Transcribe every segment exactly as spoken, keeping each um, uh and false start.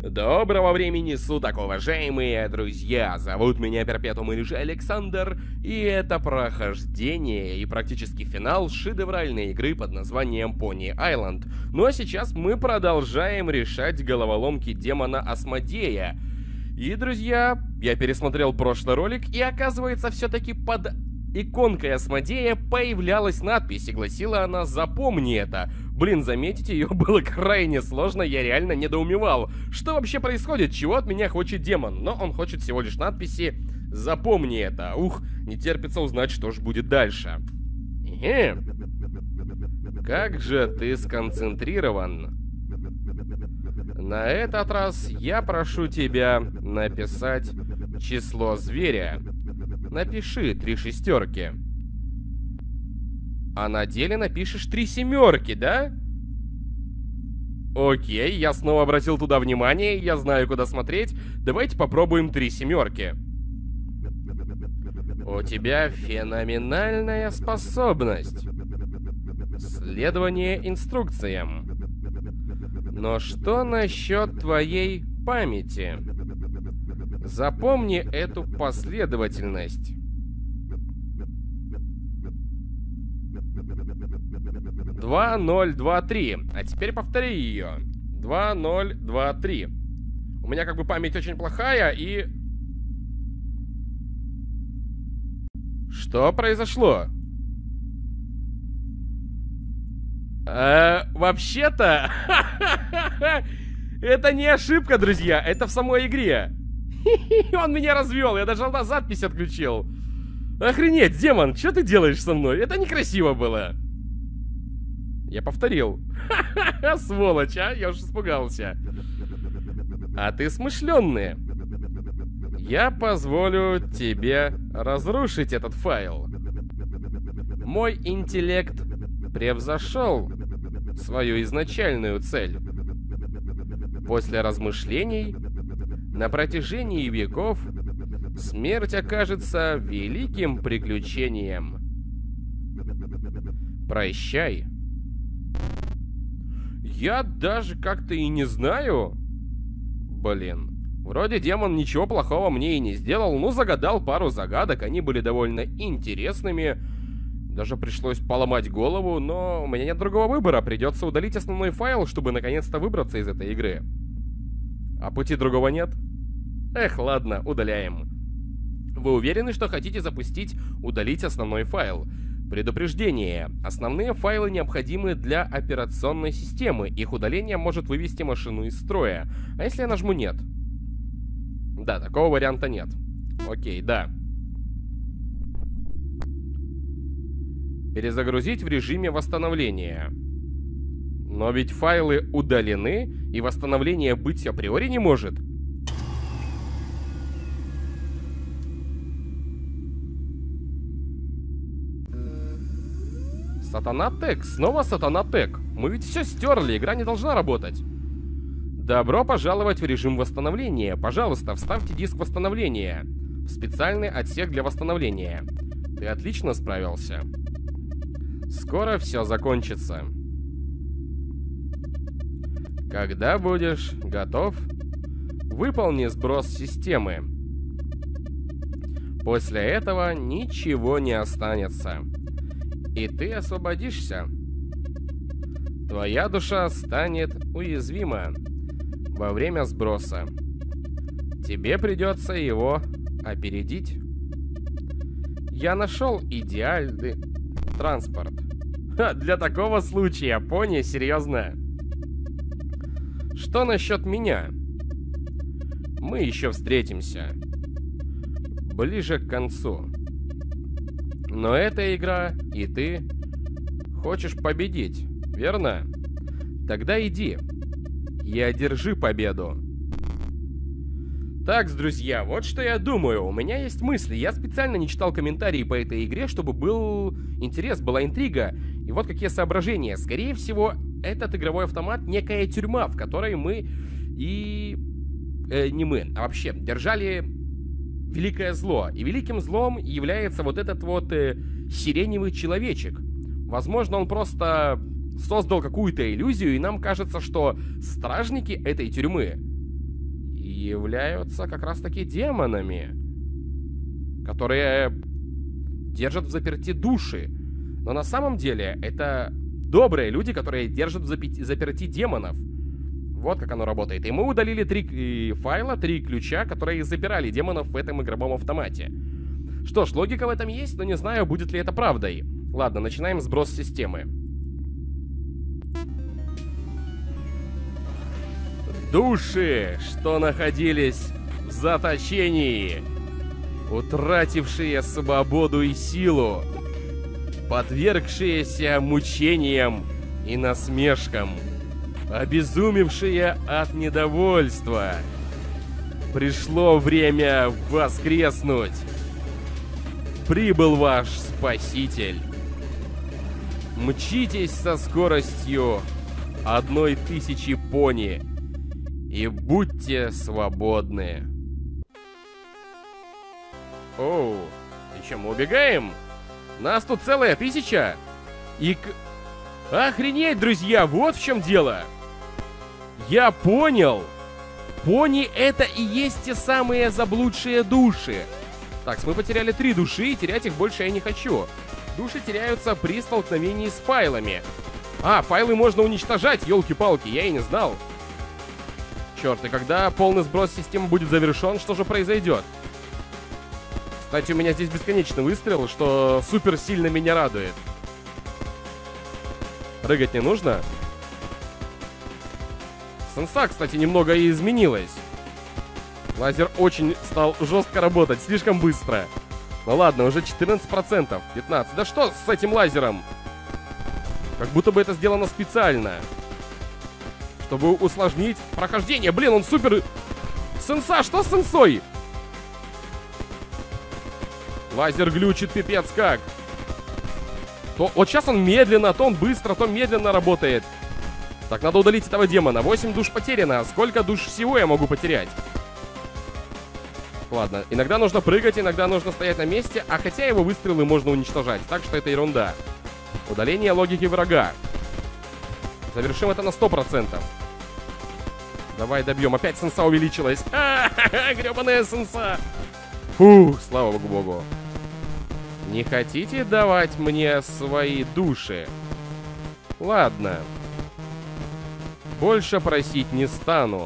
Доброго времени суток, уважаемые друзья! Зовут меня Перпетум или же Александр, и это прохождение и практически финал шедевральной игры под названием Pony Island. Ну а сейчас мы продолжаем решать головоломки демона Асмодея. И, друзья, я пересмотрел прошлый ролик, и оказывается, все-таки под иконкой Асмодея появлялась надпись, и гласила она «Запомни это». Блин, заметить ее было крайне сложно, я реально недоумевал. Что вообще происходит? Чего от меня хочет демон? Но он хочет всего лишь надписи «Запомни это». Ух, не терпится узнать, что же будет дальше. Эхе. Как же ты сконцентрирован. На этот раз я прошу тебя написать число зверя. Напиши три шестерки. А на деле напишешь три семерки, да? Окей, я снова обратил туда внимание, я знаю, куда смотреть. Давайте попробуем три семерки. У тебя феноменальная способность. Следование инструкциям. Но что насчет твоей памяти? Запомни эту последовательность. два, ноль, два, три. А теперь повтори ее. два, ноль, два, три. У меня как бы память очень плохая и... Что произошло? Э, вообще-то... Это не ошибка, друзья. Это в самой игре. Он меня развел. Я даже запись отключил. Охренеть, демон, что ты делаешь со мной? Это некрасиво было. Я повторил. Ха-ха-ха, сволочь, а? Я уж испугался. А ты смышленный. Я позволю тебе разрушить этот файл. Мой интеллект превзошел свою изначальную цель. После размышлений, на протяжении веков, смерть окажется великим приключением. Прощай. Я даже как-то и не знаю. Блин. Вроде демон ничего плохого мне и не сделал. Ну, загадал пару загадок. Они были довольно интересными. Даже пришлось поломать голову. Но у меня нет другого выбора. Придется удалить основной файл, чтобы наконец-то выбраться из этой игры. А пути другого нет? Эх, ладно, удаляем. Вы уверены, что хотите запустить «Удалить основной файл»? Предупреждение. Основные файлы необходимы для операционной системы. Их удаление может вывести машину из строя. А если я нажму «Нет»? Да, такого варианта нет. Окей, да. Перезагрузить в режиме восстановления. Но ведь файлы удалены, и восстановление быть априори не может. Сатана Тек, снова Сатана Тек. Мы ведь все стерли, игра не должна работать. Добро пожаловать в режим восстановления. Пожалуйста, вставьте диск восстановления в специальный отсек для восстановления. Ты отлично справился. Скоро все закончится. Когда будешь готов, выполни сброс системы. После этого ничего не останется. И ты освободишься. Твоя душа станет уязвима во время сброса. Тебе придется его опередить. Я нашел идеальный транспорт. Ха, для такого случая, пони, серьезно. Что насчет меня? Мы еще встретимся. Ближе к концу. Но эта игра, и ты хочешь победить, верно? Тогда иди и одержи победу. Так, друзья, вот что я думаю. У меня есть мысли. Я специально не читал комментарии по этой игре, чтобы был интерес, была интрига. И вот какие соображения. Скорее всего, этот игровой автомат некая тюрьма, в которой мы и... Э, не мы, а вообще держали великое зло. И великим злом является вот этот вот э, сиреневый человечек. Возможно, он просто создал какую-то иллюзию, и нам кажется, что стражники этой тюрьмы являются как раз-таки демонами, которые держат в заперти души. Но на самом деле это добрые люди, которые держат в заперти демонов. Вот как оно работает. И мы удалили три файла, три ключа, которые запирали демонов в этом игровом автомате. Что ж, логика в этом есть, но не знаю, будет ли это правдой. Ладно, начинаем сброс системы. Души, что находились в заточении, утратившие свободу и силу, подвергшиеся мучениям и насмешкам, обезумевшие от недовольства. Пришло время воскреснуть. Прибыл ваш спаситель. Мчитесь со скоростью одной тысячи пони и будьте свободны. Оу, и чем мы убегаем? Нас тут целая тысяча. И к... Охренеть, друзья, вот в чем дело. Я понял. Пони — это и есть те самые заблудшие души. Так, мы потеряли три души, и терять их больше я не хочу. Души теряются при столкновении с файлами. А, файлы можно уничтожать, елки-палки, я и не знал. Черт, и когда полный сброс системы будет завершен, что же произойдет? Кстати, у меня здесь бесконечный выстрел, что супер сильно меня радует. Прыгать не нужно. Сенса, кстати, немного и изменилась. Лазер очень стал жестко работать, слишком быстро. Ну ладно, уже четырнадцать процентов, пятнадцать. Да что с этим лазером? Как будто бы это сделано специально, чтобы усложнить прохождение. Блин, он супер... Сенса, что с сенсой? Лазер глючит пипец как. То, вот сейчас он медленно, то он быстро, то медленно работает. Так, надо удалить этого демона. восемь душ потеряно. Сколько душ всего я могу потерять? Ладно, иногда нужно прыгать, иногда нужно стоять на месте. А хотя его выстрелы можно уничтожать, так что это ерунда. Удаление логики врага. Завершим это на сто процентов. Давай добьем. Опять сенса увеличилась. А-ха-ха, гребаная сенса. Фух, слава богу. Не хотите давать мне свои души? Ладно. Больше просить не стану.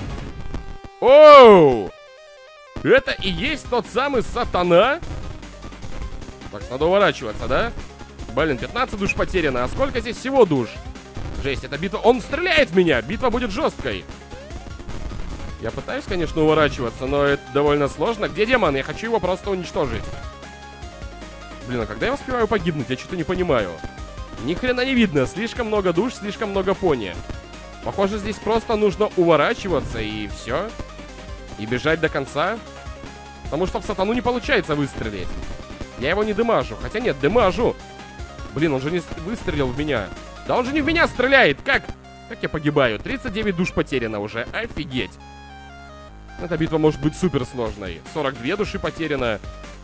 Оу! Это и есть тот самый сатана? Так, надо уворачиваться, да? Блин, пятнадцать душ потеряно. А сколько здесь всего душ? Жесть, это битва... Он стреляет в меня! Битва будет жесткой. Я пытаюсь, конечно, уворачиваться, но это довольно сложно. Где демон? Я хочу его просто уничтожить. Блин, а когда я успеваю погибнуть? Я что-то не понимаю. Ни хрена не видно. Слишком много душ, слишком много пони. Похоже, здесь просто нужно уворачиваться и все. И бежать до конца. Потому что в сатану не получается выстрелить. Я его не дэмажу. Хотя нет, дэмажу. Блин, он же не выстрелил в меня. Да он же не в меня стреляет. Как? Как я погибаю? тридцать девять душ потеряно уже. Офигеть. Эта битва может быть супер сложной. сорок две души потеряно.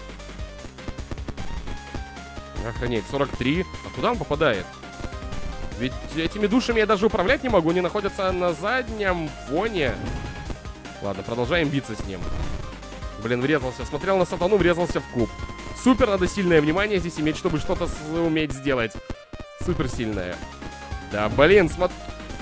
Охренеть, сорок три. А куда он попадает? Ведь этими душами я даже управлять не могу. Они находятся на заднем фоне. Ладно, продолжаем биться с ним. Блин, врезался. Смотрел на сатану, врезался в куб. Супер надо сильное внимание здесь иметь, чтобы что-то уметь сделать. Супер сильное. Да, блин, смотри...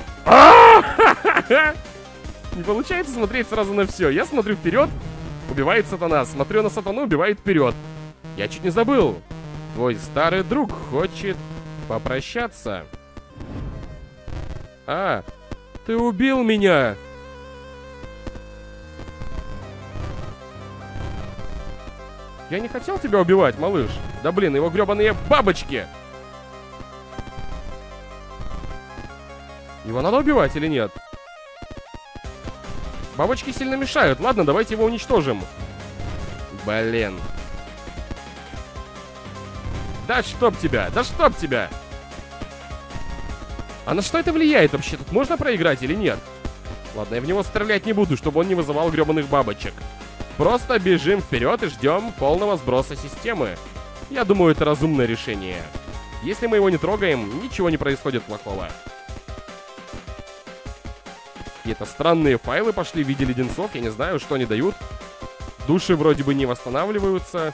Не получается смотреть сразу на все. Я смотрю вперед, убивает сатана. Смотрю на сатану, убивает вперед. Я чуть не забыл. Твой старый друг хочет попрощаться. А, ты убил меня. Я не хотел тебя убивать, малыш. Да блин, его гребаные бабочки. Его надо убивать или нет? Бабочки сильно мешают. Ладно, давайте его уничтожим. Блин. Да чтоб тебя, да чтоб тебя. А на что это влияет вообще? Тут можно проиграть или нет? Ладно, я в него стрелять не буду, чтобы он не вызывал гребаных бабочек. Просто бежим вперед и ждем полного сброса системы. Я думаю, это разумное решение. Если мы его не трогаем, ничего не происходит плохого. какие-то странные файлы пошли в виде леденцов. Я не знаю, что они дают. Души вроде бы не восстанавливаются.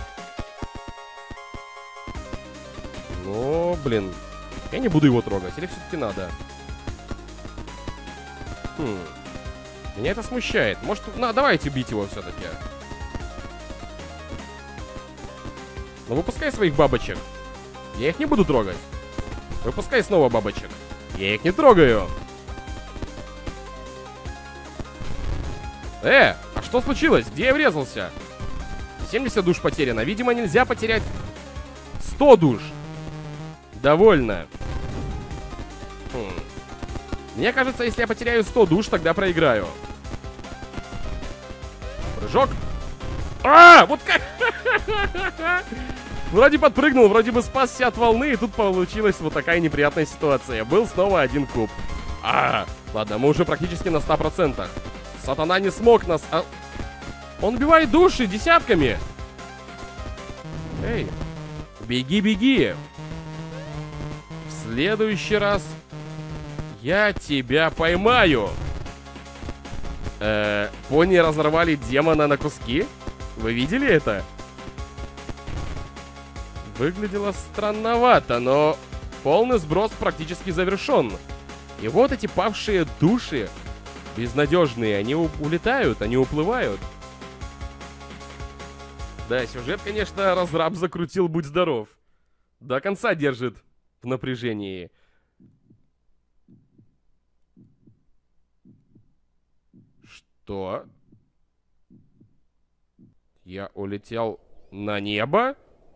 Но, блин, я не буду его трогать. Или все-таки надо? Хм. Меня это смущает. Может, на, давайте бить его все-таки. Ну, выпускай своих бабочек. Я их не буду трогать. Выпускай снова бабочек. Я их не трогаю. Э, а что случилось? Где я врезался? семьдесят душ потеряно. Видимо, нельзя потерять сто душ. Довольно. Хм. Мне кажется, если я потеряю сто душ, тогда проиграю. Прыжок. А, вот как... Вроде подпрыгнул, вроде бы спасся от волны, и тут получилась вот такая неприятная ситуация. Был снова один куб. А, ладно, мы уже практически на ста процентах. Сатана не смог нас... А... Он убивает души десятками. Эй, беги, беги. В следующий раз я тебя поймаю. Э, пони разорвали демона на куски? Вы видели это? Выглядело странновато, но полный сброс практически завершен. И вот эти павшие души, безнадежные, они улетают, они уплывают. Да, сюжет, конечно, разраб закрутил, будь здоров. До конца держит в напряжении. Что? Я улетел на небо?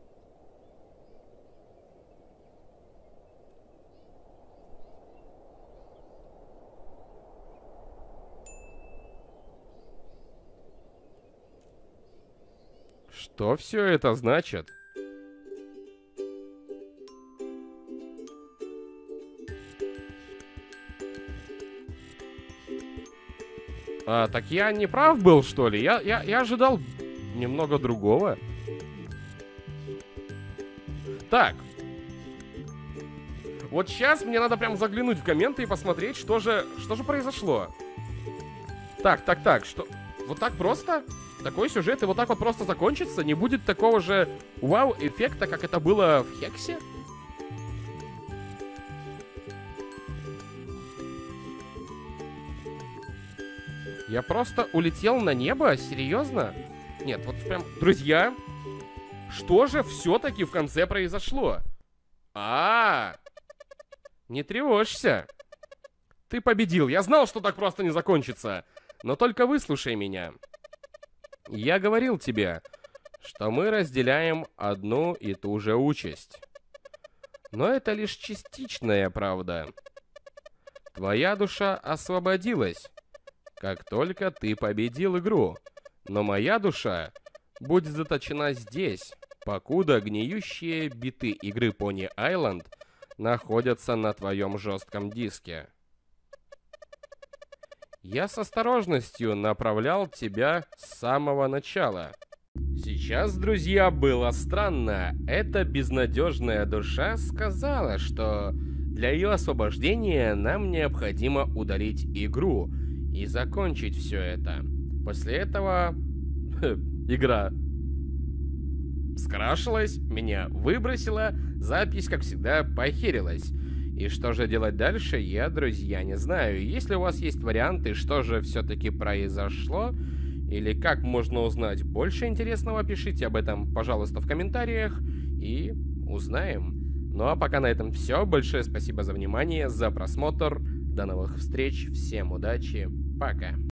Что все это значит? А, так я не прав был, что ли? Я, я, я ожидал немного другого. Так. Вот сейчас мне надо прям заглянуть в комменты и посмотреть, что же, что же произошло. Так, так, так, что... Вот так просто? Такой сюжет и вот так вот просто закончится? Не будет такого же вау-эффекта, как это было в Хексе? Я просто улетел на небо? Серьезно? Нет, вот прям... Друзья, что же все-таки в конце произошло? А, -а, а Не тревожься. Ты победил. Я знал, что так просто не закончится. Но только выслушай меня. Я говорил тебе, что мы разделяем одну и ту же участь. Но это лишь частичная правда. Твоя душа освободилась, как только ты победил игру. Но моя душа будет заточена здесь, покуда гниющие биты игры Pony Island находятся на твоем жестком диске. Я с осторожностью направлял тебя с самого начала. Сейчас, друзья, было странно. Эта безнадежная душа сказала, что для ее освобождения нам необходимо удалить игру и закончить все это. После этого игра скрашилась, меня выбросила, запись, как всегда, похерилась. И что же делать дальше, я, друзья, не знаю. Если у вас есть варианты, что же все-таки произошло, или как можно узнать больше интересного, пишите об этом, пожалуйста, в комментариях, и узнаем. Ну а пока на этом все. Большое спасибо за внимание, за просмотр. До новых встреч, всем удачи, пока.